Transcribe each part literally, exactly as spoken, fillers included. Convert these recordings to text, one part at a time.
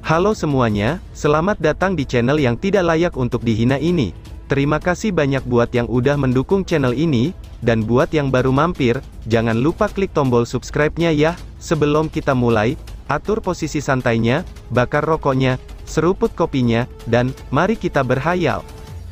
Halo semuanya, selamat datang di channel yang tidak layak untuk dihina ini. Terima kasih banyak buat yang udah mendukung channel ini, dan buat yang baru mampir, jangan lupa klik tombol subscribe-nya ya. Sebelum kita mulai, atur posisi santainya, bakar rokoknya, seruput kopinya, dan mari kita berhayal.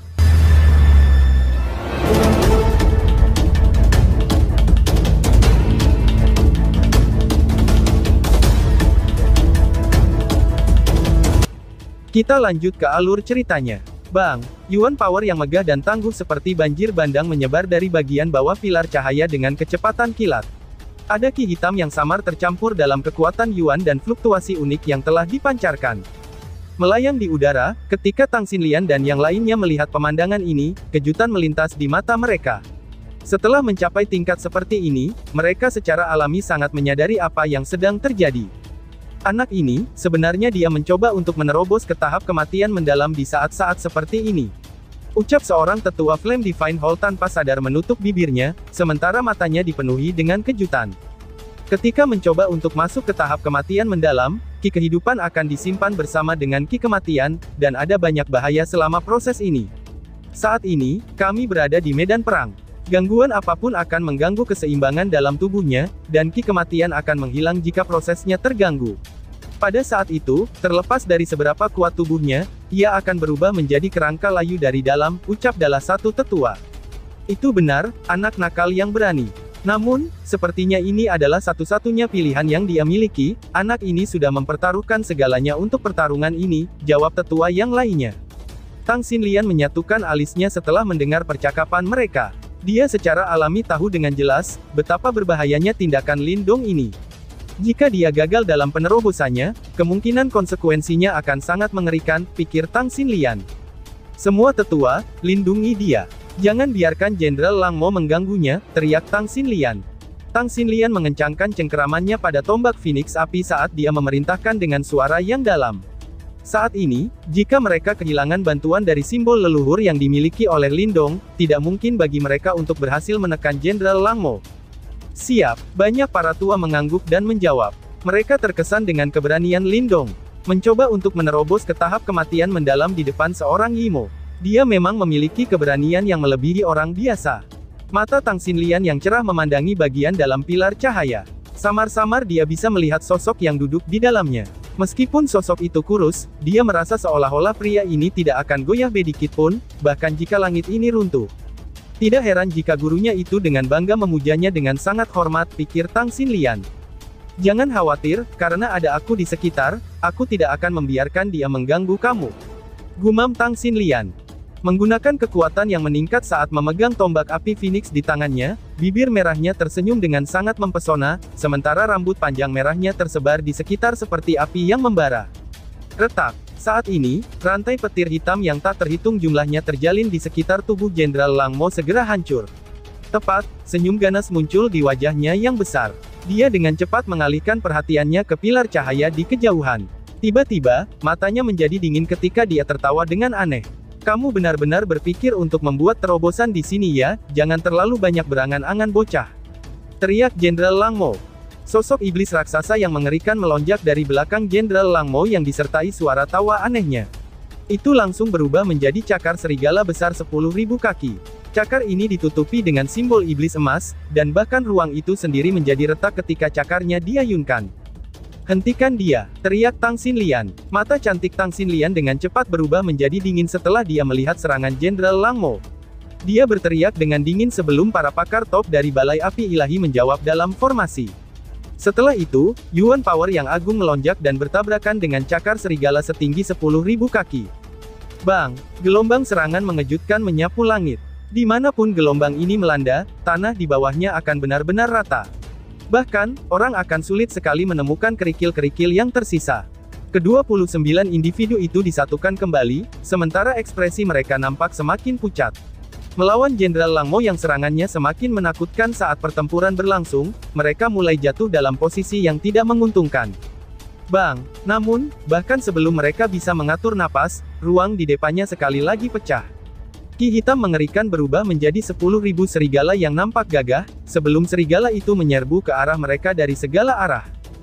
Kita lanjut ke alur ceritanya. Bang, Yuan Power yang megah dan tangguh seperti banjir bandang menyebar dari bagian bawah pilar cahaya dengan kecepatan kilat. Ada ki hitam yang samar tercampur dalam kekuatan Yuan dan fluktuasi unik yang telah dipancarkan. Melayang di udara, ketika Tang Xinlian dan yang lainnya melihat pemandangan ini, kejutan melintas di mata mereka. Setelah mencapai tingkat seperti ini, mereka secara alami sangat menyadari apa yang sedang terjadi. Anak ini, sebenarnya dia mencoba untuk menerobos ke tahap kematian mendalam di saat-saat seperti ini. Ucap seorang tetua Flame Divine Hall tanpa sadar menutup bibirnya, sementara matanya dipenuhi dengan kejutan. Ketika mencoba untuk masuk ke tahap kematian mendalam, ki kehidupan akan disimpan bersama dengan ki kematian, dan ada banyak bahaya selama proses ini. Saat ini, kami berada di medan perang. Gangguan apapun akan mengganggu keseimbangan dalam tubuhnya, dan ki kematian akan menghilang jika prosesnya terganggu. Pada saat itu, terlepas dari seberapa kuat tubuhnya, ia akan berubah menjadi kerangka layu dari dalam, ucap salah satu tetua. Itu benar, anak nakal yang berani. Namun, sepertinya ini adalah satu-satunya pilihan yang dia miliki, anak ini sudah mempertaruhkan segalanya untuk pertarungan ini, jawab tetua yang lainnya. Tang Xinlian menyatukan alisnya setelah mendengar percakapan mereka. Dia secara alami tahu dengan jelas, betapa berbahayanya tindakan Lin Dong ini. Jika dia gagal dalam penerobosannya, kemungkinan konsekuensinya akan sangat mengerikan, pikir Tang Xinlian. Semua tetua, lindungi dia. Jangan biarkan Jenderal Lang Mo mengganggunya, teriak Tang Xinlian. Tang Xinlian mengencangkan cengkeramannya pada tombak Phoenix api saat dia memerintahkan dengan suara yang dalam. Saat ini, jika mereka kehilangan bantuan dari simbol leluhur yang dimiliki oleh Lin Dong, tidak mungkin bagi mereka untuk berhasil menekan Jenderal Lang Mo. Siap, banyak para tua mengangguk dan menjawab. Mereka terkesan dengan keberanian Lin Dong. Mencoba untuk menerobos ke tahap kematian mendalam di depan seorang Yimo. Dia memang memiliki keberanian yang melebihi orang biasa. Mata Tang Xinlian yang cerah memandangi bagian dalam pilar cahaya. Samar-samar dia bisa melihat sosok yang duduk di dalamnya. Meskipun sosok itu kurus, dia merasa seolah-olah pria ini tidak akan goyah sedikit pun, bahkan jika langit ini runtuh. Tidak heran jika gurunya itu dengan bangga memujanya dengan sangat hormat, pikir Tang Xinlian. Jangan khawatir, karena ada aku di sekitar, aku tidak akan membiarkan dia mengganggu kamu. Gumam Tang Xinlian. Menggunakan kekuatan yang meningkat saat memegang tombak api Phoenix di tangannya, bibir merahnya tersenyum dengan sangat mempesona, sementara rambut panjang merahnya tersebar di sekitar seperti api yang membara. Retak. Saat ini, rantai petir hitam yang tak terhitung jumlahnya terjalin di sekitar tubuh Jenderal Lang Mo segera hancur. Tepat, senyum ganas muncul di wajahnya yang besar. Dia dengan cepat mengalihkan perhatiannya ke pilar cahaya di kejauhan. Tiba-tiba, matanya menjadi dingin ketika dia tertawa dengan aneh. Kamu benar-benar berpikir untuk membuat terobosan di sini ya, jangan terlalu banyak berangan-angan bocah. Teriak Jenderal Lang Mo. Sosok iblis raksasa yang mengerikan melonjak dari belakang Jenderal Lang Mo yang disertai suara tawa anehnya. Itu langsung berubah menjadi cakar serigala besar sepuluh ribu kaki. Cakar ini ditutupi dengan simbol iblis emas, dan bahkan ruang itu sendiri menjadi retak ketika cakarnya diayunkan. Hentikan dia, teriak Tang Xinlian. Mata cantik Tang Xinlian dengan cepat berubah menjadi dingin setelah dia melihat serangan Jenderal Lang Mo. Dia berteriak dengan dingin sebelum para pakar top dari Balai Api Ilahi menjawab dalam formasi. Setelah itu, Yuan Power yang agung melonjak dan bertabrakan dengan cakar serigala setinggi sepuluh ribu kaki. Bang! Gelombang serangan mengejutkan menyapu langit. Dimanapun gelombang ini melanda, tanah di bawahnya akan benar-benar rata. Bahkan, orang akan sulit sekali menemukan kerikil-kerikil yang tersisa. Kedua puluh sembilan individu itu disatukan kembali, sementara ekspresi mereka nampak semakin pucat. Melawan Jenderal Lang Mo yang serangannya semakin menakutkan saat pertempuran berlangsung, mereka mulai jatuh dalam posisi yang tidak menguntungkan. Bang! Namun, bahkan sebelum mereka bisa mengatur napas, ruang di depannya sekali lagi pecah. Ki hitam mengerikan berubah menjadi sepuluh ribu serigala yang nampak gagah, sebelum serigala itu menyerbu ke arah mereka dari segala arah.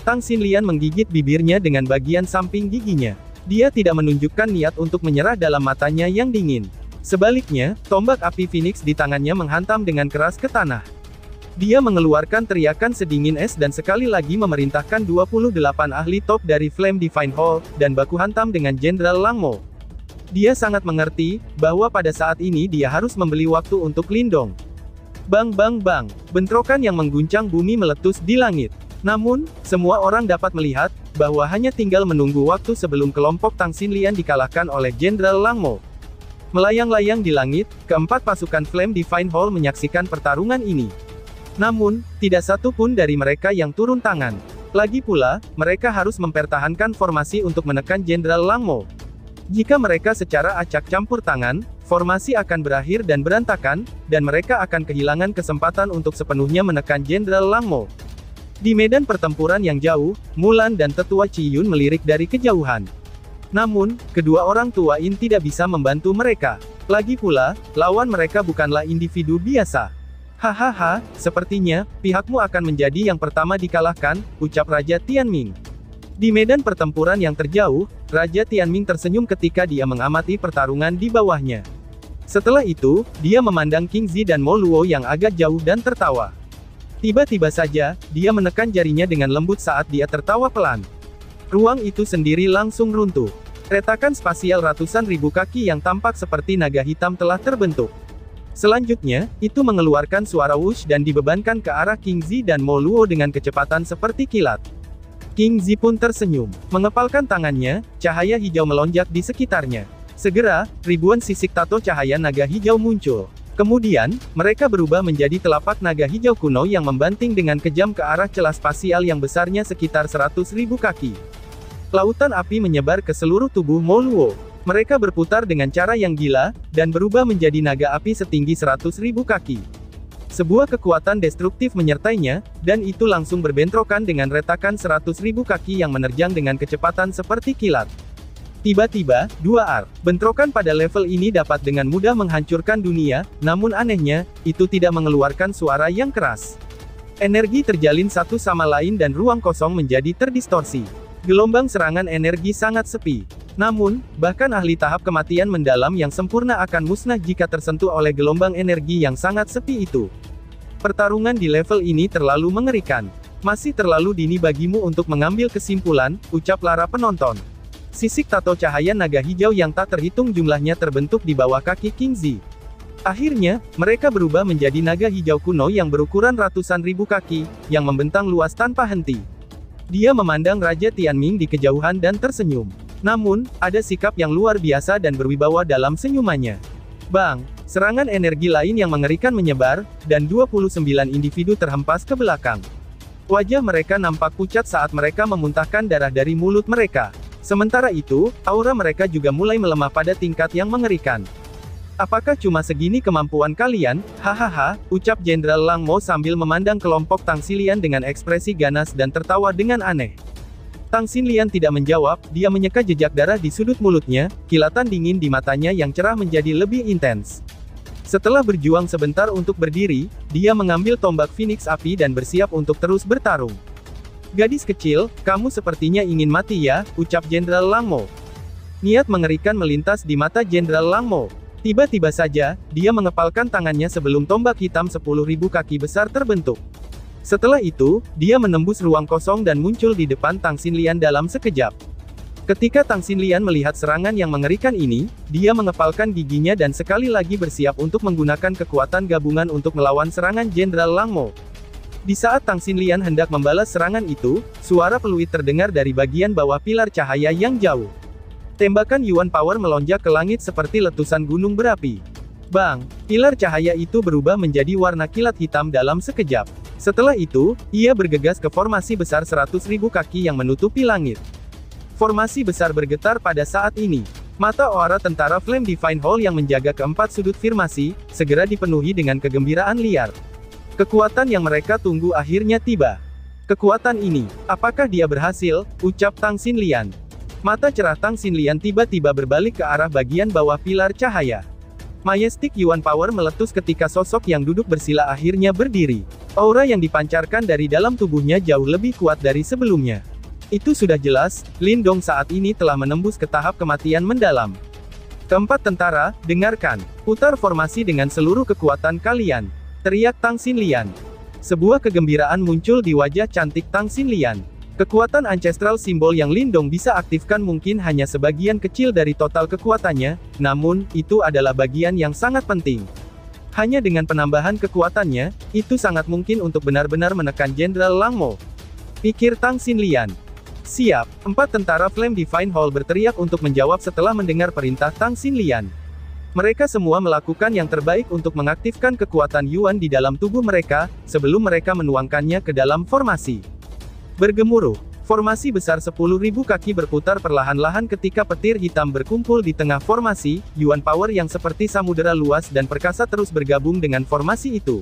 Tang Xinlian menggigit bibirnya dengan bagian samping giginya. Dia tidak menunjukkan niat untuk menyerah dalam matanya yang dingin. Sebaliknya, tombak api Phoenix di tangannya menghantam dengan keras ke tanah. Dia mengeluarkan teriakan sedingin es dan sekali lagi memerintahkan dua puluh delapan ahli top dari Flame Divine Hall, dan baku hantam dengan Jenderal Lang Mo. Dia sangat mengerti, bahwa pada saat ini dia harus membeli waktu untuk lindung. Bang bang bang, bentrokan yang mengguncang bumi meletus di langit. Namun, semua orang dapat melihat, bahwa hanya tinggal menunggu waktu sebelum kelompok Tang Xinlian dikalahkan oleh Jenderal Lang Mo. Melayang-layang di langit, keempat pasukan Flame Divine Hall menyaksikan pertarungan ini. Namun, tidak satu pun dari mereka yang turun tangan. Lagi pula, mereka harus mempertahankan formasi untuk menekan Jenderal Lang Mo. Jika mereka secara acak campur tangan, formasi akan berakhir dan berantakan, dan mereka akan kehilangan kesempatan untuk sepenuhnya menekan Jenderal Lang Mo. Di medan pertempuran yang jauh, Mulan dan tetua Qi Yun melirik dari kejauhan. Namun, kedua orang tua In tidak bisa membantu mereka. Lagi pula, lawan mereka bukanlah individu biasa. Hahaha, sepertinya, pihakmu akan menjadi yang pertama dikalahkan, ucap Raja Tianming. Di medan pertempuran yang terjauh, Raja Tianming tersenyum ketika dia mengamati pertarungan di bawahnya. Setelah itu, dia memandang King Zi dan Mo Luo yang agak jauh dan tertawa. Tiba-tiba saja, dia menekan jarinya dengan lembut saat dia tertawa pelan. Ruang itu sendiri langsung runtuh. Retakan spasial ratusan ribu kaki yang tampak seperti naga hitam telah terbentuk. Selanjutnya, itu mengeluarkan suara wush dan dibebankan ke arah King Zi dan Mo Luo dengan kecepatan seperti kilat. King Zi pun tersenyum. Mengepalkan tangannya, cahaya hijau melonjak di sekitarnya. Segera, ribuan sisik tato cahaya naga hijau muncul. Kemudian, mereka berubah menjadi telapak naga hijau kuno yang membanting dengan kejam ke arah celah spasial yang besarnya sekitar seratus ribu kaki. Lautan api menyebar ke seluruh tubuh Mo Luo. Mereka berputar dengan cara yang gila, dan berubah menjadi naga api setinggi seratus ribu kaki. Sebuah kekuatan destruktif menyertainya, dan itu langsung berbentrokan dengan retakan seratus ribu kaki yang menerjang dengan kecepatan seperti kilat. Tiba-tiba, dua ar. Bentrokan pada level ini dapat dengan mudah menghancurkan dunia, namun anehnya, itu tidak mengeluarkan suara yang keras. Energi terjalin satu sama lain dan ruang kosong menjadi terdistorsi. Gelombang serangan energi sangat sepi. Namun, bahkan ahli tahap kematian mendalam yang sempurna akan musnah jika tersentuh oleh gelombang energi yang sangat sepi itu. Pertarungan di level ini terlalu mengerikan. Masih terlalu dini bagimu untuk mengambil kesimpulan, ucap Lara penonton. Sisik tato cahaya naga hijau yang tak terhitung jumlahnya terbentuk di bawah kaki King Zi. Akhirnya, mereka berubah menjadi naga hijau kuno yang berukuran ratusan ribu kaki, yang membentang luas tanpa henti. Dia memandang Raja Tianming di kejauhan dan tersenyum. Namun, ada sikap yang luar biasa dan berwibawa dalam senyumannya. Bang! Serangan energi lain yang mengerikan menyebar, dan dua puluh sembilan individu terhempas ke belakang. Wajah mereka nampak pucat saat mereka memuntahkan darah dari mulut mereka. Sementara itu, aura mereka juga mulai melemah pada tingkat yang mengerikan. Apakah cuma segini kemampuan kalian? Hahaha, ucap Jenderal Lang Mo sambil memandang kelompok Tang Xinlian dengan ekspresi ganas dan tertawa dengan aneh. Tang Xinlian tidak menjawab, dia menyeka jejak darah di sudut mulutnya, kilatan dingin di matanya yang cerah menjadi lebih intens. Setelah berjuang sebentar untuk berdiri, dia mengambil tombak Phoenix api dan bersiap untuk terus bertarung. Gadis kecil, kamu sepertinya ingin mati ya, ucap Jenderal Lang Mo. Niat mengerikan melintas di mata Jenderal Lang Mo. Tiba-tiba saja, dia mengepalkan tangannya sebelum tombak hitam sepuluh ribu kaki besar terbentuk. Setelah itu, dia menembus ruang kosong dan muncul di depan Tang Xinlian dalam sekejap. Ketika Tang Xinlian melihat serangan yang mengerikan ini, dia mengepalkan giginya dan sekali lagi bersiap untuk menggunakan kekuatan gabungan untuk melawan serangan Jenderal Lang Mo. Di saat Tang Xinlian hendak membalas serangan itu, suara peluit terdengar dari bagian bawah pilar cahaya yang jauh. Tembakan Yuan Power melonjak ke langit seperti letusan gunung berapi. Bang! Pilar cahaya itu berubah menjadi warna kilat hitam dalam sekejap. Setelah itu, ia bergegas ke formasi besar seratus ribu kaki yang menutupi langit. Formasi besar bergetar pada saat ini. Mata Oara tentara Flame Divine Hall yang menjaga keempat sudut formasi, segera dipenuhi dengan kegembiraan liar. Kekuatan yang mereka tunggu akhirnya tiba. Kekuatan ini, apakah dia berhasil? Ucap Tang Xinlian. Mata cerah Tang Xinlian tiba-tiba berbalik ke arah bagian bawah pilar cahaya. Majestic Yuan Power meletus ketika sosok yang duduk bersila akhirnya berdiri. Aura yang dipancarkan dari dalam tubuhnya jauh lebih kuat dari sebelumnya. Itu sudah jelas, Lin Dong saat ini telah menembus ke tahap kematian mendalam. Keempat tentara, dengarkan. Putar formasi dengan seluruh kekuatan kalian. Teriak Tang Xinlian. Sebuah kegembiraan muncul di wajah cantik Tang Xinlian. Kekuatan ancestral simbol yang Lin Dong bisa aktifkan mungkin hanya sebagian kecil dari total kekuatannya, namun, itu adalah bagian yang sangat penting. Hanya dengan penambahan kekuatannya, itu sangat mungkin untuk benar-benar menekan Jenderal Lang Mo. Pikir Tang Xinlian. Siap, empat tentara Flame Divine Hall berteriak untuk menjawab setelah mendengar perintah Tang Xinlian. Mereka semua melakukan yang terbaik untuk mengaktifkan kekuatan Yuan di dalam tubuh mereka, sebelum mereka menuangkannya ke dalam formasi. Bergemuruh, formasi besar sepuluh ribu kaki berputar perlahan-lahan ketika petir hitam berkumpul di tengah formasi, Yuan Power yang seperti samudera luas dan perkasa terus bergabung dengan formasi itu.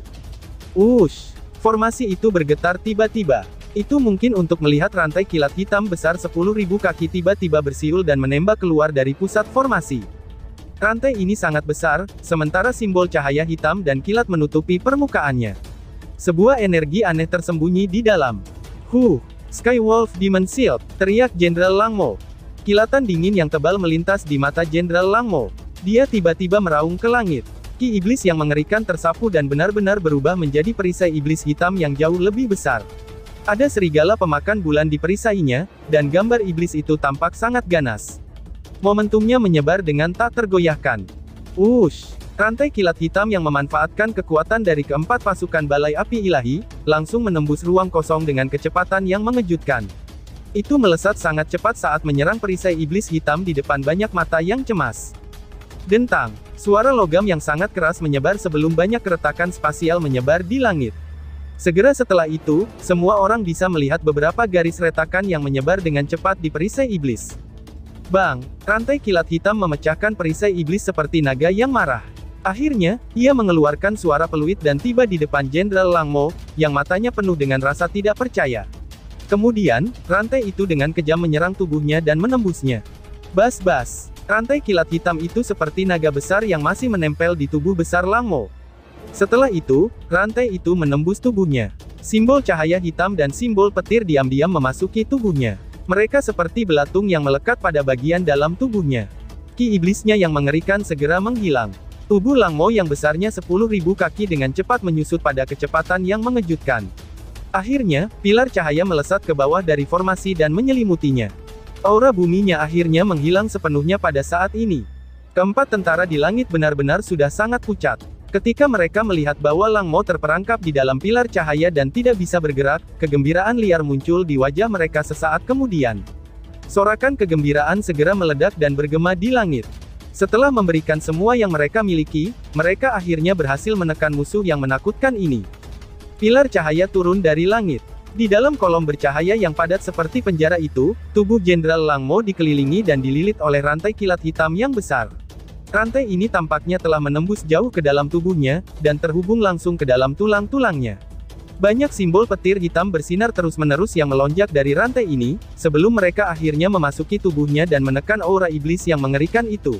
Wush! Formasi itu bergetar tiba-tiba. Itu mungkin untuk melihat rantai kilat hitam besar sepuluh ribu kaki tiba-tiba bersiul dan menembak keluar dari pusat formasi. Rantai ini sangat besar, sementara simbol cahaya hitam dan kilat menutupi permukaannya. Sebuah energi aneh tersembunyi di dalam. Huh! Skywolf Demon Shield, teriak Jenderal Lang Mo. Kilatan dingin yang tebal melintas di mata Jenderal Lang Mo. Dia tiba-tiba meraung ke langit. Ki iblis yang mengerikan tersapu dan benar-benar berubah menjadi perisai iblis hitam yang jauh lebih besar. Ada serigala pemakan bulan di perisainya, dan gambar iblis itu tampak sangat ganas. Momentumnya menyebar dengan tak tergoyahkan. Wush! Rantai kilat hitam yang memanfaatkan kekuatan dari keempat pasukan balai api ilahi, langsung menembus ruang kosong dengan kecepatan yang mengejutkan. Itu melesat sangat cepat saat menyerang perisai iblis hitam di depan banyak mata yang cemas. Dentang, suara logam yang sangat keras menyebar sebelum banyak keretakan spasial menyebar di langit. Segera setelah itu, semua orang bisa melihat beberapa garis retakan yang menyebar dengan cepat di perisai iblis. Bang! Rantai kilat hitam memecahkan perisai iblis seperti naga yang marah. Akhirnya, ia mengeluarkan suara peluit dan tiba di depan Jenderal Lang Mo, yang matanya penuh dengan rasa tidak percaya. Kemudian, rantai itu dengan kejam menyerang tubuhnya dan menembusnya. Bas-bas! Rantai kilat hitam itu seperti naga besar yang masih menempel di tubuh besar Lang Mo. Setelah itu, rantai itu menembus tubuhnya. Simbol cahaya hitam dan simbol petir diam-diam memasuki tubuhnya. Mereka seperti belatung yang melekat pada bagian dalam tubuhnya. Ki iblisnya yang mengerikan segera menghilang. Tubuh Lang Mo yang besarnya sepuluh ribu kaki dengan cepat menyusut pada kecepatan yang mengejutkan. Akhirnya, pilar cahaya melesat ke bawah dari formasi dan menyelimutinya. Aura buminya akhirnya menghilang sepenuhnya pada saat ini. Keempat tentara di langit benar-benar sudah sangat pucat. Ketika mereka melihat bahwa Lang Mo terperangkap di dalam pilar cahaya dan tidak bisa bergerak, kegembiraan liar muncul di wajah mereka sesaat kemudian. Sorakan kegembiraan segera meledak dan bergema di langit. Setelah memberikan semua yang mereka miliki, mereka akhirnya berhasil menekan musuh yang menakutkan ini. Pilar cahaya turun dari langit. Di dalam kolom bercahaya yang padat seperti penjara itu, tubuh Jenderal Lang Mo dikelilingi dan dililit oleh rantai kilat hitam yang besar. Rantai ini tampaknya telah menembus jauh ke dalam tubuhnya, dan terhubung langsung ke dalam tulang-tulangnya. Banyak simbol petir hitam bersinar terus-menerus yang melonjak dari rantai ini, sebelum mereka akhirnya memasuki tubuhnya dan menekan aura iblis yang mengerikan itu.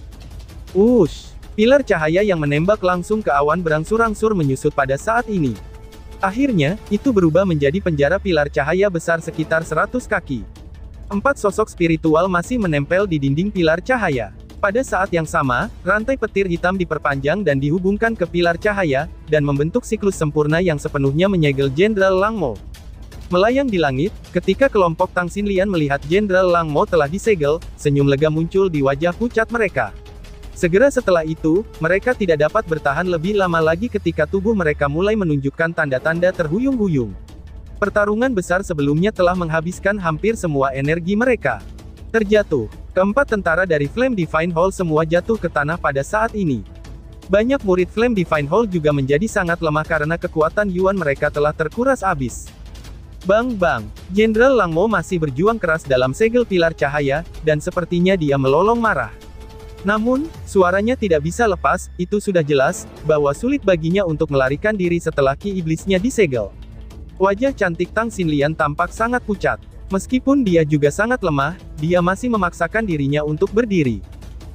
Wush! Pilar cahaya yang menembak langsung ke awan berangsur-angsur menyusut pada saat ini. Akhirnya, itu berubah menjadi penjara pilar cahaya besar sekitar seratus kaki. Empat sosok spiritual masih menempel di dinding pilar cahaya. Pada saat yang sama, rantai petir hitam diperpanjang dan dihubungkan ke pilar cahaya, dan membentuk siklus sempurna yang sepenuhnya menyegel Jenderal Lang Mo. Melayang di langit, ketika kelompok Tang Xinlian melihat Jenderal Lang Mo telah disegel, senyum lega muncul di wajah pucat mereka. Segera setelah itu, mereka tidak dapat bertahan lebih lama lagi ketika tubuh mereka mulai menunjukkan tanda-tanda terhuyung-huyung. Pertarungan besar sebelumnya telah menghabiskan hampir semua energi mereka. Terjatuh. Keempat tentara dari Flame Divine Hall semua jatuh ke tanah pada saat ini. Banyak murid Flame Divine Hall juga menjadi sangat lemah karena kekuatan Yuan mereka telah terkuras habis. Bang-bang, Jenderal Lang Mo masih berjuang keras dalam segel pilar cahaya, dan sepertinya dia melolong marah. Namun, suaranya tidak bisa lepas, itu sudah jelas, bahwa sulit baginya untuk melarikan diri setelah ki iblisnya disegel. Wajah cantik Tang Xinlian tampak sangat pucat. Meskipun dia juga sangat lemah, dia masih memaksakan dirinya untuk berdiri.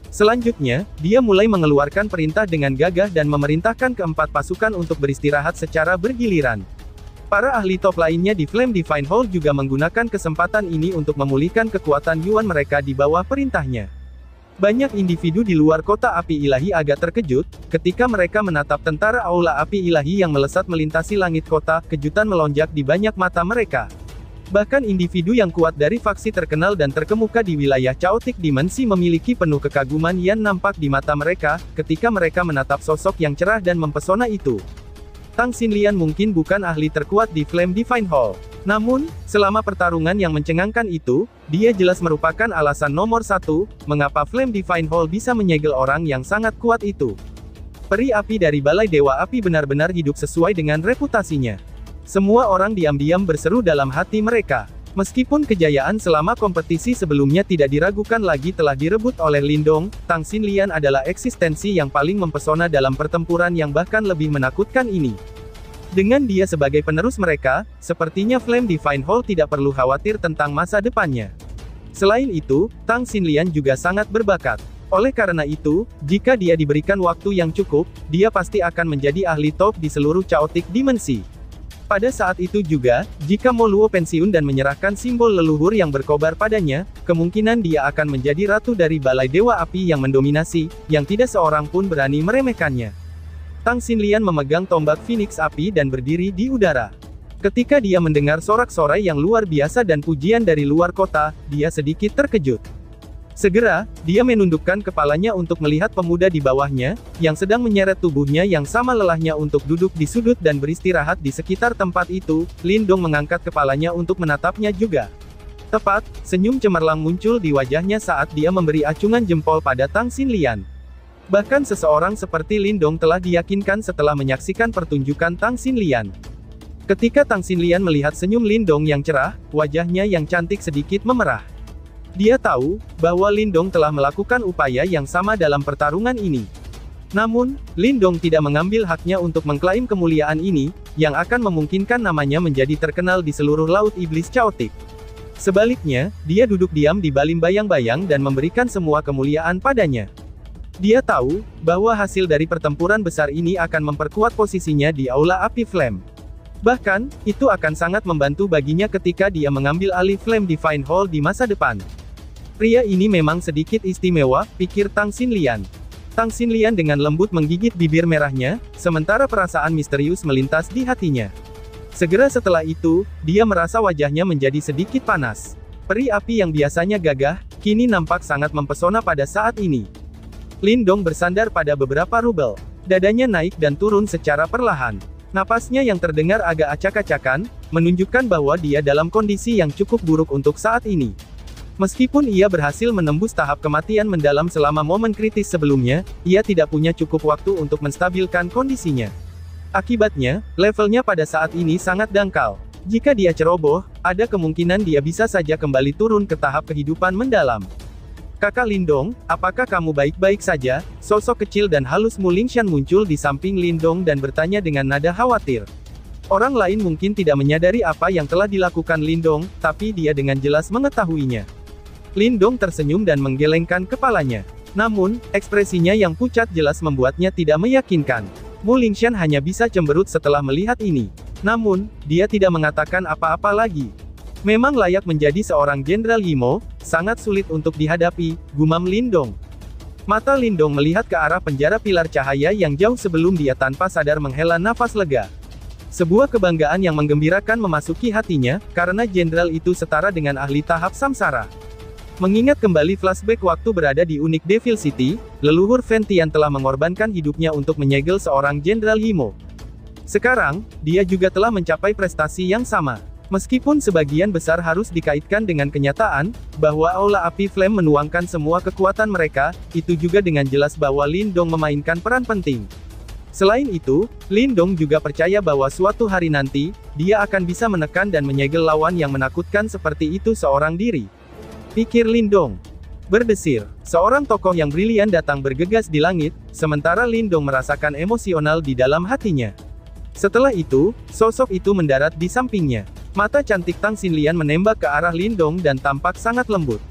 Selanjutnya, dia mulai mengeluarkan perintah dengan gagah dan memerintahkan keempat pasukan untuk beristirahat secara bergiliran. Para ahli top lainnya di Flame Divine Hall juga menggunakan kesempatan ini untuk memulihkan kekuatan Yuan mereka di bawah perintahnya. Banyak individu di luar kota api ilahi agak terkejut, ketika mereka menatap tentara aula api ilahi yang melesat melintasi langit kota, kejutan melonjak di banyak mata mereka. Bahkan individu yang kuat dari faksi terkenal dan terkemuka di wilayah Chaotic Dimensi memiliki penuh kekaguman yang nampak di mata mereka, ketika mereka menatap sosok yang cerah dan mempesona itu. Tang Xinlian mungkin bukan ahli terkuat di Flame Divine Hall. Namun, selama pertarungan yang mencengangkan itu, dia jelas merupakan alasan nomor satu, mengapa Flame Divine Hall bisa menyegel orang yang sangat kuat itu. Peri api dari Balai Dewa Api benar-benar hidup sesuai dengan reputasinya. Semua orang diam-diam berseru dalam hati mereka. Meskipun kejayaan selama kompetisi sebelumnya tidak diragukan lagi telah direbut oleh Lindong, Tang Xinlian adalah eksistensi yang paling mempesona dalam pertempuran yang bahkan lebih menakutkan ini. Dengan dia sebagai penerus mereka, sepertinya Flame Divine Hall tidak perlu khawatir tentang masa depannya. Selain itu, Tang Xinlian juga sangat berbakat. Oleh karena itu, jika dia diberikan waktu yang cukup, dia pasti akan menjadi ahli top di seluruh Chaotic Dimensi. Pada saat itu juga, jika Mo Luo pensiun dan menyerahkan simbol leluhur yang berkobar padanya, kemungkinan dia akan menjadi ratu dari Balai Dewa Api yang mendominasi, yang tidak seorang pun berani meremehkannya. Tang Xinlian memegang tombak Phoenix Api dan berdiri di udara. Ketika dia mendengar sorak-sorai yang luar biasa dan pujian dari luar kota, dia sedikit terkejut. Segera, dia menundukkan kepalanya untuk melihat pemuda di bawahnya, yang sedang menyeret tubuhnya yang sama lelahnya untuk duduk di sudut dan beristirahat di sekitar tempat itu. Lindong mengangkat kepalanya untuk menatapnya juga. Tepat, senyum cemerlang muncul di wajahnya saat dia memberi acungan jempol pada Tang Xinlian. Bahkan seseorang seperti Lindong telah diyakinkan setelah menyaksikan pertunjukan Tang Xinlian. Ketika Tang Xinlian melihat senyum Lindong yang cerah, wajahnya yang cantik sedikit memerah. Dia tahu bahwa Lindong telah melakukan upaya yang sama dalam pertarungan ini. Namun, Lindong tidak mengambil haknya untuk mengklaim kemuliaan ini, yang akan memungkinkan namanya menjadi terkenal di seluruh Laut Iblis Chaotic. Sebaliknya, dia duduk diam di balim bayang-bayang dan memberikan semua kemuliaan padanya. Dia tahu bahwa hasil dari pertempuran besar ini akan memperkuat posisinya di Aula Api Flame. Bahkan, itu akan sangat membantu baginya ketika dia mengambil alih Flame Divine Hall di masa depan. Pria ini memang sedikit istimewa, pikir Tang Xinlian. Tang Xinlian dengan lembut menggigit bibir merahnya, sementara perasaan misterius melintas di hatinya. Segera setelah itu, dia merasa wajahnya menjadi sedikit panas. Peri api yang biasanya gagah, kini nampak sangat mempesona pada saat ini. Lindong bersandar pada beberapa rubel. Dadanya naik dan turun secara perlahan. Napasnya yang terdengar agak acak-acakan, menunjukkan bahwa dia dalam kondisi yang cukup buruk untuk saat ini. Meskipun ia berhasil menembus tahap kematian mendalam selama momen kritis sebelumnya, ia tidak punya cukup waktu untuk menstabilkan kondisinya. Akibatnya, levelnya pada saat ini sangat dangkal. Jika dia ceroboh, ada kemungkinan dia bisa saja kembali turun ke tahap kehidupan mendalam. Kakak Lindong, apakah kamu baik-baik saja? Sosok kecil dan halus Mu Lingshan muncul di samping Lindong dan bertanya dengan nada khawatir. Orang lain mungkin tidak menyadari apa yang telah dilakukan Lindong, tapi dia dengan jelas mengetahuinya. Lindong tersenyum dan menggelengkan kepalanya. Namun, ekspresinya yang pucat jelas membuatnya tidak meyakinkan. Mu Lingshan hanya bisa cemberut setelah melihat ini. Namun, dia tidak mengatakan apa-apa lagi. Memang layak menjadi seorang Jenderal Yimo, sangat sulit untuk dihadapi, gumam Lindong. Mata Lindong melihat ke arah penjara pilar cahaya yang jauh sebelum dia tanpa sadar menghela nafas lega. Sebuah kebanggaan yang menggembirakan memasuki hatinya, karena jenderal itu setara dengan ahli tahap samsara. Mengingat kembali flashback waktu berada di Unik Devil City, leluhur Ventian telah mengorbankan hidupnya untuk menyegel seorang Jenderal Yimo. Sekarang, dia juga telah mencapai prestasi yang sama. Meskipun sebagian besar harus dikaitkan dengan kenyataan, bahwa Aula Api Flame menuangkan semua kekuatan mereka, itu juga dengan jelas bahwa Lindong memainkan peran penting. Selain itu, Lindong juga percaya bahwa suatu hari nanti, dia akan bisa menekan dan menyegel lawan yang menakutkan seperti itu seorang diri. Pikir Lindong. Berdesir, seorang tokoh yang brilian datang bergegas di langit, sementara Lindong merasakan emosional di dalam hatinya. Setelah itu, sosok itu mendarat di sampingnya. Mata cantik Tang Xinlian menembak ke arah Lindong dan tampak sangat lembut.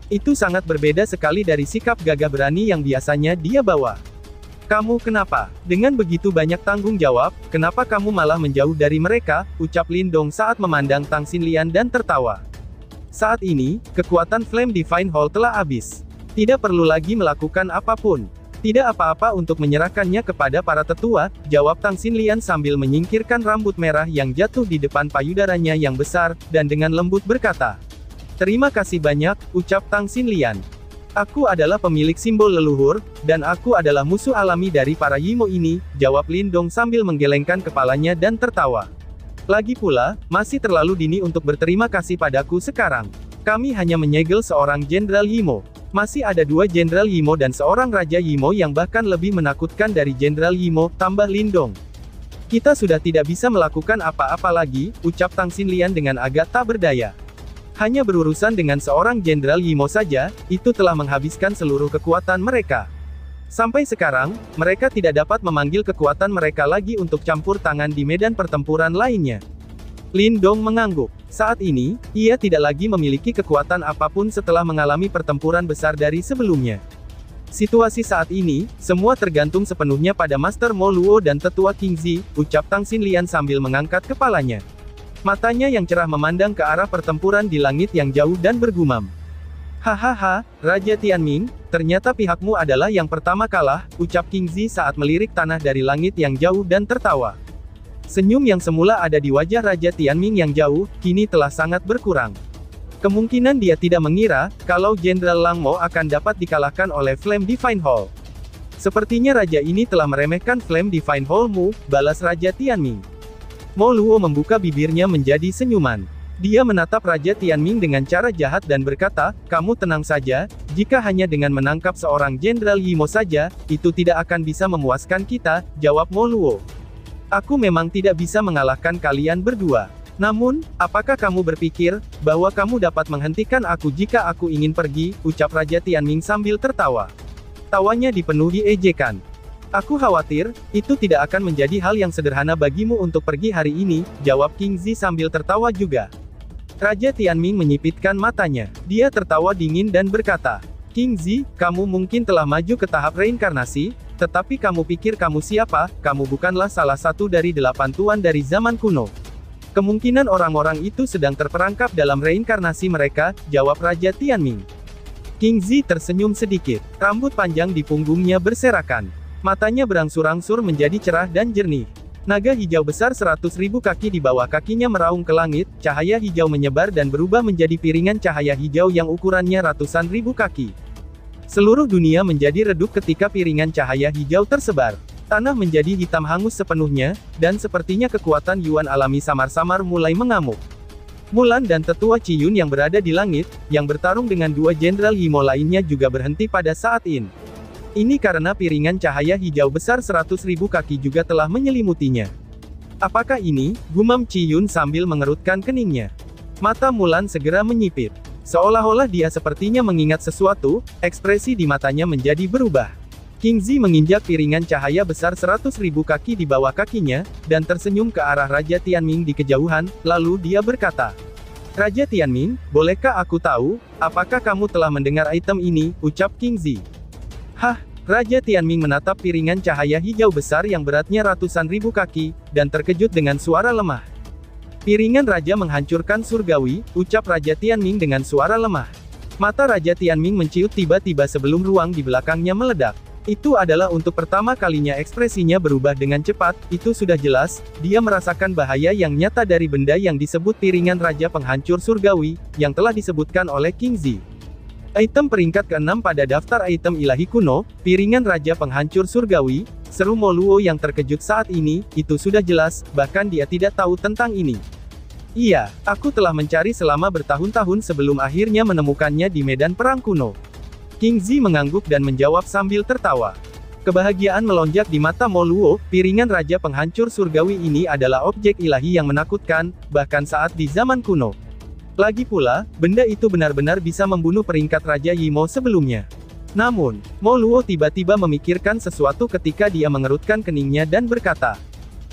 Itu sangat berbeda sekali dari sikap gagah berani yang biasanya dia bawa. Kamu kenapa? Dengan begitu banyak tanggung jawab, kenapa kamu malah menjauh dari mereka? Ucap Lindong saat memandang Tang Xinlian dan tertawa. Saat ini, kekuatan Flame Divine Hall telah habis. Tidak perlu lagi melakukan apapun. Tidak apa-apa untuk menyerahkannya kepada para tetua, jawab Tang Xinlian sambil menyingkirkan rambut merah yang jatuh di depan payudaranya yang besar, dan dengan lembut berkata, "Terima kasih banyak," ucap Tang Xinlian. "Aku adalah pemilik simbol leluhur, dan aku adalah musuh alami dari para Yimo ini," jawab Lindong sambil menggelengkan kepalanya dan tertawa. "Lagi pula, masih terlalu dini untuk berterima kasih padaku sekarang. Kami hanya menyegel seorang Jenderal Yimo. Masih ada dua Jenderal Yimo dan seorang Raja Yimo yang bahkan lebih menakutkan dari Jenderal Yimo," tambah Lindong. "Kita sudah tidak bisa melakukan apa-apa lagi," ucap Tang Xinlian dengan agak tak berdaya. Hanya berurusan dengan seorang Jenderal Yimo saja, itu telah menghabiskan seluruh kekuatan mereka. Sampai sekarang, mereka tidak dapat memanggil kekuatan mereka lagi untuk campur tangan di medan pertempuran lainnya. Lindong mengangguk. Saat ini, ia tidak lagi memiliki kekuatan apapun setelah mengalami pertempuran besar dari sebelumnya. Situasi saat ini, semua tergantung sepenuhnya pada Master Mo Luo dan Tetua Kingzi, ucap Tang Xinlian sambil mengangkat kepalanya. Matanya yang cerah memandang ke arah pertempuran di langit yang jauh dan bergumam. "Hahaha, Raja Tianming, ternyata pihakmu adalah yang pertama kalah," ucap Kingzi saat melirik tanah dari langit yang jauh dan tertawa. Senyum yang semula ada di wajah Raja Tianming yang jauh, kini telah sangat berkurang. Kemungkinan dia tidak mengira, kalau Jenderal Lang Mo akan dapat dikalahkan oleh Flame Divine Hall. "Sepertinya raja ini telah meremehkan Flame Divine Hall-mu," balas Raja Tianming. Mo Luo membuka bibirnya menjadi senyuman. Dia menatap Raja Tianming dengan cara jahat dan berkata, "Kamu tenang saja, jika hanya dengan menangkap seorang Jenderal Yimo saja, itu tidak akan bisa memuaskan kita," jawab Mo Luo. "Aku memang tidak bisa mengalahkan kalian berdua. Namun, apakah kamu berpikir, bahwa kamu dapat menghentikan aku jika aku ingin pergi?" ucap Raja Tianming sambil tertawa. Tawanya dipenuhi ejekan. "Aku khawatir, itu tidak akan menjadi hal yang sederhana bagimu untuk pergi hari ini," jawab Kingzi sambil tertawa juga. Raja Tianming menyipitkan matanya. Dia tertawa dingin dan berkata, "Kingzi, kamu mungkin telah maju ke tahap reinkarnasi, tetapi kamu pikir kamu siapa? Kamu bukanlah salah satu dari delapan tuan dari zaman kuno. Kemungkinan orang-orang itu sedang terperangkap dalam reinkarnasi mereka," jawab Raja Tianming. Kingzi tersenyum sedikit. Rambut panjang di punggungnya berserakan. Matanya berangsur-angsur menjadi cerah dan jernih. Naga hijau besar seratus ribu kaki di bawah kakinya meraung ke langit, cahaya hijau menyebar dan berubah menjadi piringan cahaya hijau yang ukurannya ratusan ribu kaki. Seluruh dunia menjadi redup ketika piringan cahaya hijau tersebar. Tanah menjadi hitam hangus sepenuhnya, dan sepertinya kekuatan Yuan alami samar-samar mulai mengamuk. Mulan dan Tetua Ciyun yang berada di langit, yang bertarung dengan dua Jenderal Yimo lainnya juga berhenti pada saat ini. Ini karena piringan cahaya hijau besar seratus ribu kaki juga telah menyelimutinya. "Apakah ini?" gumam Ciyun sambil mengerutkan keningnya. Mata Mulan segera menyipit. Seolah-olah dia sepertinya mengingat sesuatu, ekspresi di matanya menjadi berubah. Kingzi menginjak piringan cahaya besar seratus ribu kaki di bawah kakinya, dan tersenyum ke arah Raja Tianming di kejauhan, lalu dia berkata, "Raja Tianming, bolehkah aku tahu, apakah kamu telah mendengar item ini?" ucap Kingzi. "Hah?" Raja Tianming menatap piringan cahaya hijau besar yang beratnya ratusan ribu kaki, dan terkejut dengan suara lemah. "Piringan Raja menghancurkan surgawi," ucap Raja Tianming dengan suara lemah. Mata Raja Tianming menciut tiba-tiba sebelum ruang di belakangnya meledak. Itu adalah untuk pertama kalinya ekspresinya berubah dengan cepat, itu sudah jelas, dia merasakan bahaya yang nyata dari benda yang disebut piringan Raja Penghancur Surgawi, yang telah disebutkan oleh Kingzi. Item peringkat keenam pada daftar item ilahi kuno, piringan Raja Penghancur Surgawi, seru Mo Luo yang terkejut saat ini, itu sudah jelas, bahkan dia tidak tahu tentang ini. "Iya, aku telah mencari selama bertahun-tahun sebelum akhirnya menemukannya di medan perang kuno." Kingzi mengangguk dan menjawab sambil tertawa. Kebahagiaan melonjak di mata Mo Luo, piringan Raja Penghancur Surgawi ini adalah objek ilahi yang menakutkan, bahkan saat di zaman kuno. Lagi pula, benda itu benar-benar bisa membunuh peringkat Raja Yimo sebelumnya. Namun, Mo Luo tiba-tiba memikirkan sesuatu ketika dia mengerutkan keningnya dan berkata,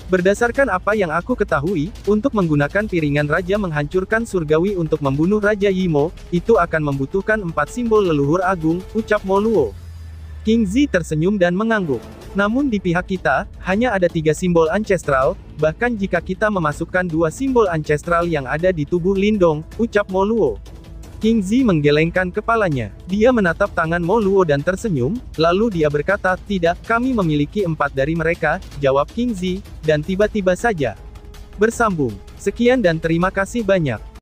Berdasarkan apa yang aku ketahui, untuk menggunakan piringan raja menghancurkan surgawi untuk membunuh Raja Yimo, itu akan membutuhkan empat simbol leluhur agung, ucap Mo Luo. King Zi tersenyum dan mengangguk. Namun di pihak kita, hanya ada tiga simbol ancestral, bahkan jika kita memasukkan dua simbol ancestral yang ada di tubuh Lindong, ucap Mo Luo. King Zi menggelengkan kepalanya. Dia menatap tangan Mo Luo dan tersenyum, lalu dia berkata, tidak, kami memiliki empat dari mereka, jawab King Zi, dan tiba-tiba saja bersambung. Sekian dan terima kasih banyak.